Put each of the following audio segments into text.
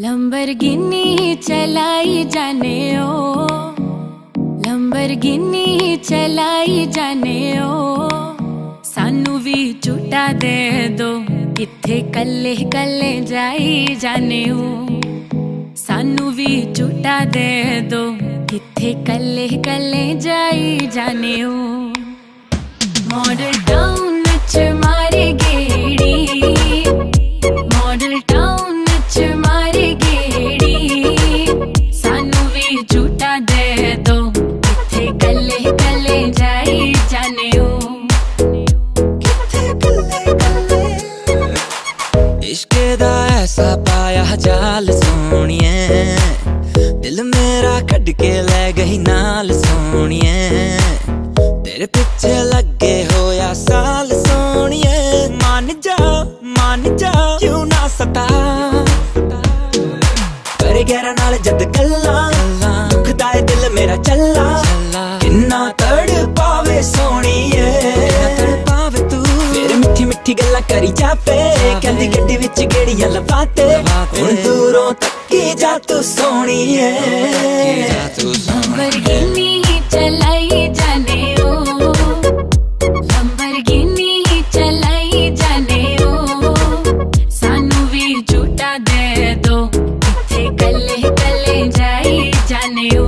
Lamborghini चलाई जाने ओ, Lamborghini चलाई जाने ओ, सानू भी झूठा दे दो, किथे कल्ले कल्ले जाई जाने ओ, सानू भी झूठा दे दो, किथे कल्ले कल्ले जाई जाने ओ। मॉडल टाउन च मारे गेड़ी, मॉडल टाउन च मारे गेड़ी, सानू भी झूठा दे दो, किथे कल्ले कल्ले जाई जाने ओ। इश्क दा ऐसा पाया जाल सोनिए, दिल मेरा कट के ले गई नाल सोनिए, तेरे पीछे लगे होया साल सोनिए, मान जा क्यों ना सता, करे गहरा नाल जद गल्ला, दुखदा है दिल मेरा चला, किन्ना तड़ पावे सोनिए, पावे तू फिर मिठी मिठी गल्ला करी जावे, कहंदी गड्डी विच गेड़ियां लवाते, हुण दूरों तक्की जा तू सोनिए। लंबरगिनी चलाई जाने ओ, लंबरगिनी चलाई जाने ओ, सानू भी झूठा दे दो, किथे कल्ले कल्ले जाई जाने ओ।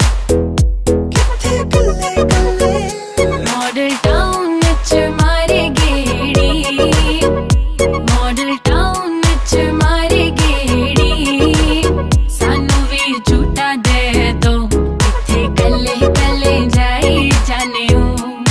मॉडल टाउन च मारे गेड़ी, मॉडल टाउन च मारे गेड़ी, सानू भी झूठा दे दो, किथे कल्ले कल्ले जाई जाने ओ।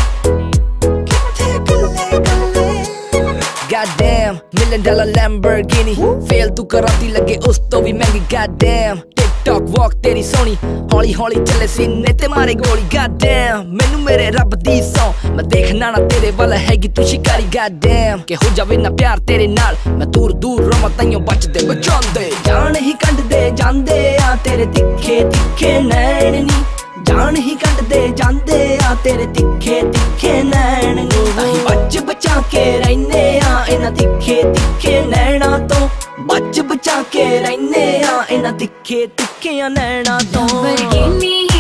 Goddamn, $1 million Lamborghini, फेल तू कराती लगे उस तो भी महंगी। Goddamn, TikTok walk तेरी सोनी, हौली हौली चले सीने ते मारे गोली। Goddamn, मैनू मेरे रब दी सौ, मैं देखना ना तेरे वाला हैगी तू शिकारी। Goddamn, के हो जावे ना प्यार तेरे नाल, मैं दूर दूर रवां ताइयों बचदे बचांदे, जान ही कंड दे जांदे आ तेरे तिखे तिखे नैन नी, जान ही कंड दे जांदे आ तेरे तिखे तिखे नैन नी, बच बचा के रहने आ इन्हां तिखे तिखे नैना तो, बच बचा के रहने आ इन्हां तिखे तिखे नैना तो। लंबरगिनी